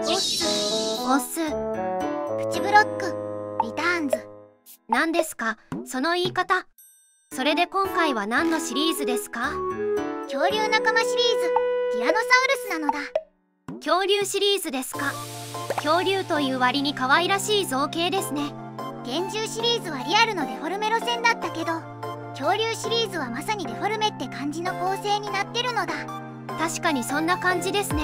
オスプチブロックリターンズ。 何ですかその言い方。それで今回は何のシリーズですか？ 恐竜仲間シリーズティラノサウルスなのだ。 恐竜シリーズですか？恐竜という割に可愛らしい造形ですね。 幻獣シリーズはリアルのデフォルメ路線だったけど、恐竜シリーズはまさにデフォルメって感じの構成になってるのだ。 確かにそんな感じですね。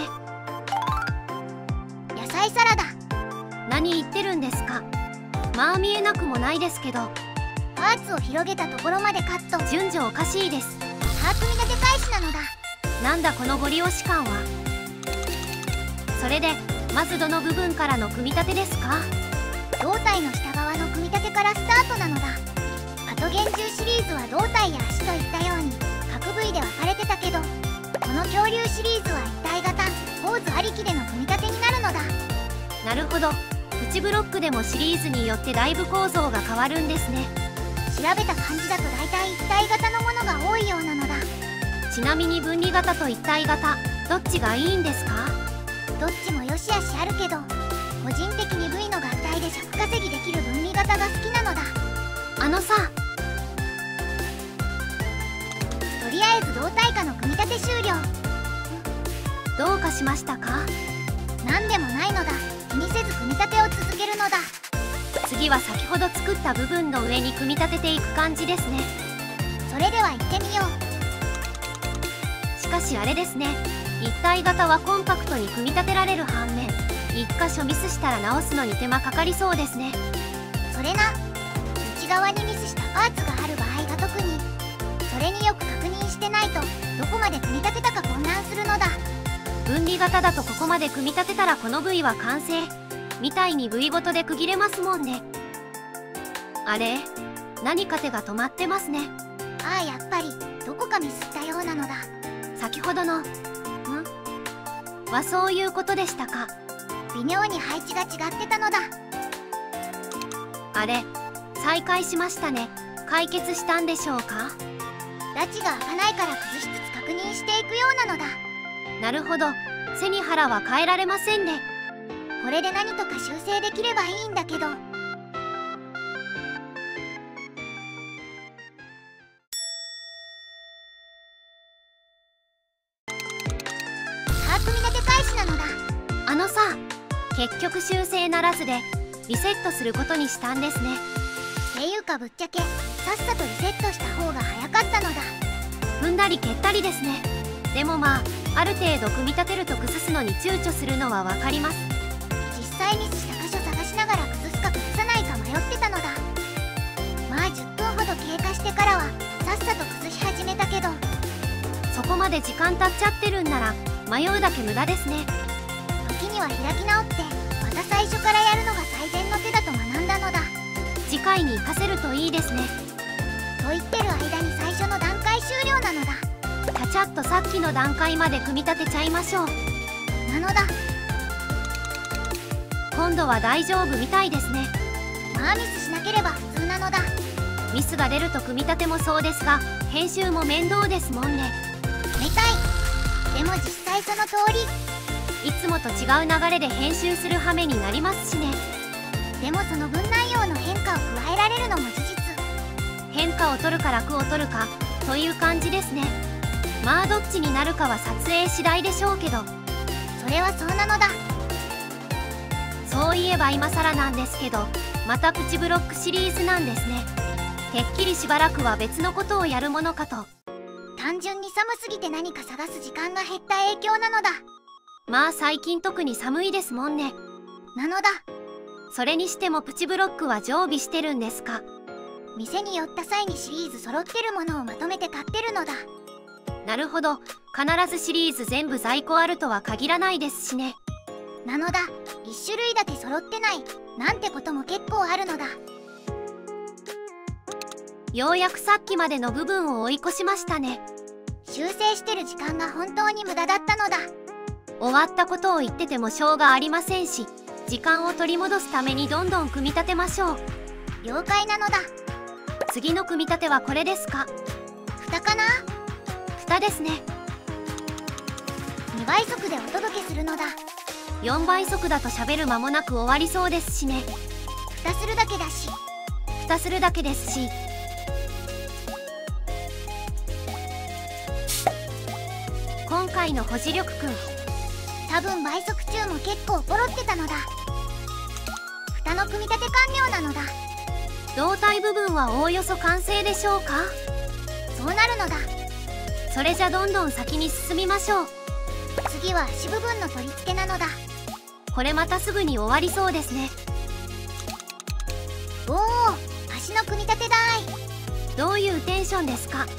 野菜サラダ。 何言ってるんですか？まあ見えなくもないですけど。 パーツを広げたところまでカット。 順序おかしいです。 パーツ見立て返しなのだ。 なんだこのゴリ押し感は。それでまずどの部分からの組み立てですか？ 胴体の下側の組み立てからスタートなのだ。パトゲン獣シリーズは胴体や足といったように各部位で分かれてたけど、この恐竜シリーズは一体型ポーズありきでの組み立てになるのだ。 なるほど。プチブロックでもシリーズによってだいぶ構造が変わるんですね。 調べた感じだと大体一体型のものが多いようなのだ。 ちなみに分離型と一体型どっちがいいんですか？ どっちもよしあしあるけど、個人的に部位の合体で尺稼ぎできる分離型が好きなのだ。 あのさ、 とりあえず胴体下の組み立て終了。 どうかしましたか？ 何でもないのだ。気にせず組み立てを続けるのだ。 次は先ほど作った部分の上に組み立てていく感じですね。 それでは行ってみよう。しかしあれですね、一体型はコンパクトに組み立てられる反面、一箇所ミスしたら直すのに手間かかりそうですね。 それな。内側にミスしたパーツがある場合が特に。それによく確認してないとどこまで組み立てたか混乱するのだ。 分離型だとここまで組み立てたらこの部位は完成みたいに部位ごとで区切れますもんね。あれ、何か手が止まってますね。 ああ、やっぱりどこかミスったようなのだ。 先ほどのはそういうことでしたか。 微妙に配置が違ってたのだ。 あれ、再開しましたね。解決したんでしょうか？ ラチが開かないから崩しつつ確認していくようなのだ。 なるほど。背に腹は変えられませんね。 これで何とか修正できればいいんだけど。さあ、組み立て開始なのだ。 あのさ、結局修正ならずでリセットすることにしたんですね。 っていうかぶっちゃけさっさとリセットした方が早かったのだ。 踏んだり蹴ったりですね。でもまあ、ある程度組み立てると崩すのに躊躇するのは分かります。 実際ミスした箇所探しながら崩すか崩さないか迷ってたのだ。まあ10分ほど経過してからはさっさと崩し始めたけど。 そこまで時間経っちゃってるんなら迷うだけ無駄ですね。 時には開き直ってまた最初からやるのが最善の手だと学んだのだ。 次回に活かせるといいですね。 と言ってる間に最初の段階終了なのだ。 ちゃちゃっとさっきの段階まで組み立てちゃいましょう。 なのだ。 今度は大丈夫みたいですね。 まあミスしなければ普通なのだ。 ミスが出ると組み立てもそうですが、編集も面倒ですもんね。 みたい。でも実際その通り。 いつもと違う流れで編集する羽目になりますしね。 でもその分内容の変化を加えられるのも事実。 変化を取るか楽を取るかという感じですね。まあどっちになるかは撮影次第でしょうけど。 それはそうなのだ。 そういえば今更なんですけど、またプチブロックシリーズなんですね。てっきりしばらくは別のことをやるものかと。 単純に寒すぎて何か探す時間が減った影響なのだ。 まあ最近特に寒いですもんね。 なのだ。 それにしてもプチブロックは常備してるんですか？ 店に寄った際にシリーズ揃ってるものをまとめて買ってるのだ。 なるほど。必ずシリーズ全部在庫あるとは限らないですしね。 なのだ。1種類だけ揃ってないなんてことも結構あるのだ。 ようやくさっきまでの部分を追い越しましたね。 修正してる時間が本当に無駄だったのだ。 終わったことを言っててもしょうがありませんし、時間を取り戻すためにどんどん組み立てましょう。 了解なのだ。 次の組み立てはこれですか？ 蓋かな？ 蓋ですね。 2倍速でお届けするのだ。 4倍速だと喋る間もなく終わりそうですしね。 蓋するだけだし。 蓋するだけですし。今回の保持力くん、 多分倍速中も結構ポロってたのだ。蓋の組み立て完了なのだ。 胴体部分はおおよそ完成でしょうか。 そうなるのだ。 それじゃどんどん先に進みましょう。 次は足部分の取り付けなのだ。 これまたすぐに終わりそうですね。 おお、足の組み立て台。 どういうテンションですか。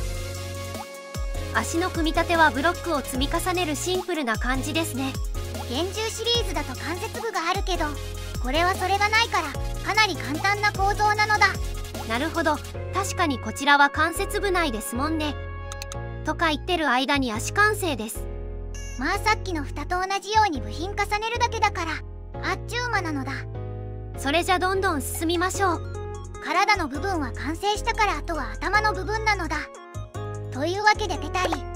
足の組み立てはブロックを積み重ねるシンプルな感じですね。 幻獣シリーズだと関節部があるけど、これはそれがないからかなり簡単な構造なのだ。 なるほど、確かにこちらは関節部内ですもんね。とか言ってる間に足完成です。 まあさっきの蓋と同じように部品重ねるだけだからあっちゅう間なのだ。 それじゃどんどん進みましょう。 体の部分は完成したからあとは頭の部分なのだ。というわけでペタリ。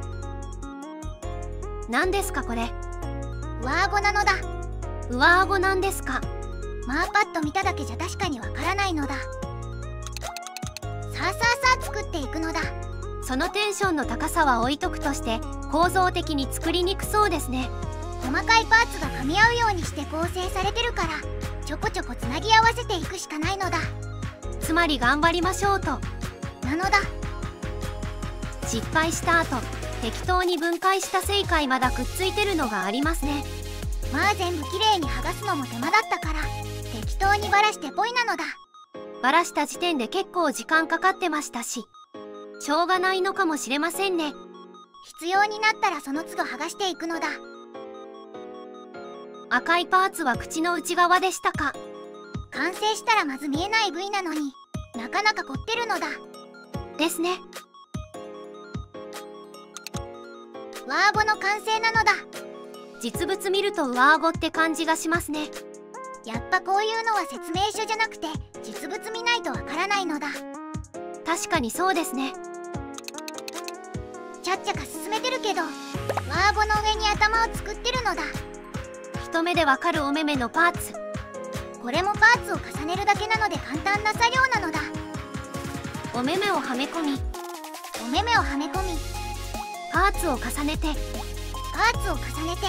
何ですかこれ。 上顎なのだ。 上顎なんですか。 まあパッと見ただけじゃ確かにわからないのだ。さあさあさあ作っていくのだ。 そのテンションの高さは置いとくとして構造的に作りにくそうですね。 細かいパーツが噛み合うようにして構成されてるからちょこちょこつなぎ合わせていくしかないのだ。 つまり頑張りましょうと。 なのだ。 失敗した後適当に分解した正解まだくっついてるのがありますね。 まあ全部きれいに剥がすのも手間だったから適当にバラしてポイなのだ。 バラした時点で結構時間かかってましたししょうがないのかもしれませんね。 必要になったらその都度剥がしていくのだ。 赤いパーツは口の内側でしたか。 完成したらまず見えない部位なのになかなか凝ってるのだ。 ですね。 上顎の完成なのだ。 実物見ると上顎って感じがしますね。 やっぱこういうのは説明書じゃなくて実物見ないとわからないのだ。 確かにそうですね。 ちゃっちゃか進めてるけど上顎の上に頭を作ってるのだ。 一目でわかるお目目のパーツ。 これもパーツを重ねるだけなので簡単な作業なのだ。 お目目をはめ込みお目目をはめ込みパーツを重ねてパーツを重ねて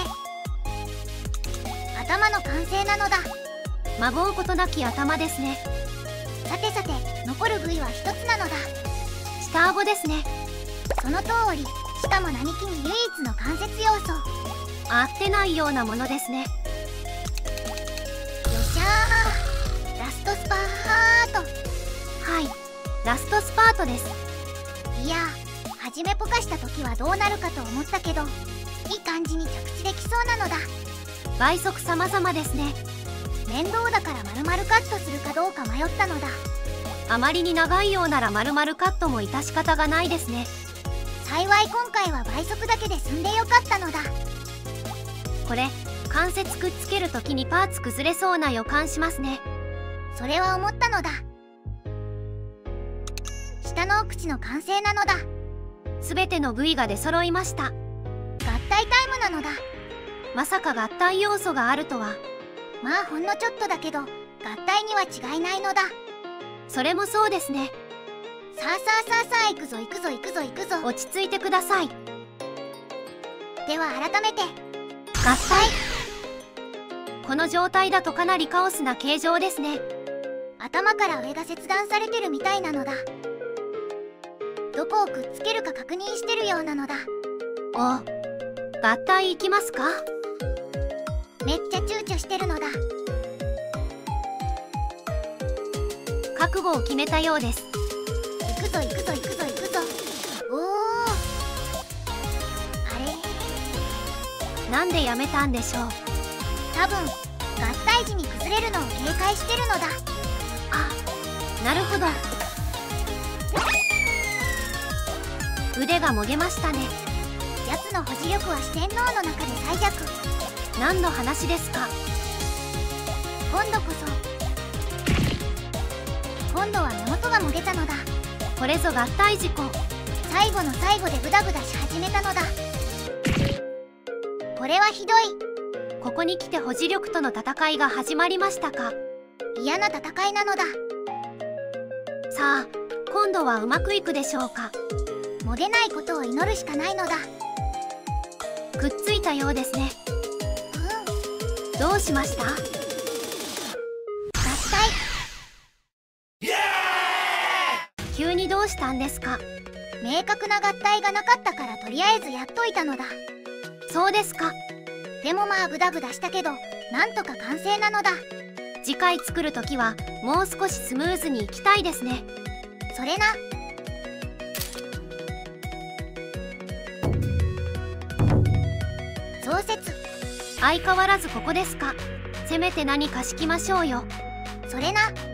頭の完成なのだ。 まごうことなき頭ですね。 さてさて残る部位は一つなのだ。 下顎ですね。 その通り。しかも何気に唯一の関節要素。 合ってないようなものですね。 よっしゃー、ラストスパート。 はい、ラストスパートです。 いやー、初めポカした時はどうなるかと思ったけどいい感じに着地できそうなのだ。 倍速様々ですね。 面倒だから丸々カットするかどうか迷ったのだ。 あまりに長いようなら丸々カットも致し方がないですね。 幸い今回は倍速だけで済んでよかったのだ。 これ関節くっつける時にパーツ崩れそうな予感しますね。 それは思ったのだ。下のお口の完成なのだ。 全ての部位が出揃いました。 合体タイムなのだ。 まさか合体要素があるとは。 まあほんのちょっとだけど合体には違いないのだ。 それもそうですね。 さあさあさあさあ行くぞ行くぞ行くぞ行くぞ。 落ち着いてください。 では改めて合体。この状態だとかなりカオスな形状ですね。 頭から上が切断されてるみたいなのだ。どこをくっつけるか確認してるようなのだ。 お、合体いきますか。 めっちゃ躊躇してるのだ。 覚悟を決めたようです。 行くぞ行くぞ行くぞ行くぞ。おお、あれなんでやめたんでしょう。 多分合体時に崩れるのを警戒してるのだ。 あ、なるほど。腕がもげましたね。 奴の保持力は四天王の中で最弱。 何の話ですか。 今度こそ。今度は目元がもげたのだ。 これぞ合体事故。 最後の最後でグダグダし始めたのだ。これはひどい。 ここに来て保持力との戦いが始まりましたか。 嫌な戦いなのだ。 さあ今度はうまくいくでしょうか。 もでないことを祈るしかないのだ。 くっついたようですね。どうしました？ 合体。 急にどうしたんですか？ 明確な合体がなかったからとりあえずやっといたのだ。 そうですか。 でもまあグダグダしたけどなんとか完成なのだ。 次回作るときはもう少しスムーズにいきたいですね。 それな。増設。 相変わらずここですか。せめて何か敷きましょうよ。 それな。